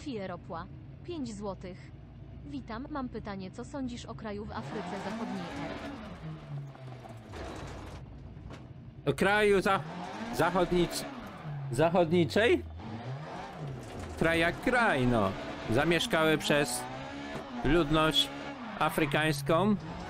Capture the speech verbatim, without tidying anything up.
Fieropła. pięć złotych. Witam, mam pytanie, co sądzisz o kraju w Afryce Zachodniej R? Do kraju za... zachodnic... zachodniczej? Kraj jak kraj, no. Zamieszkały przez ludność afrykańską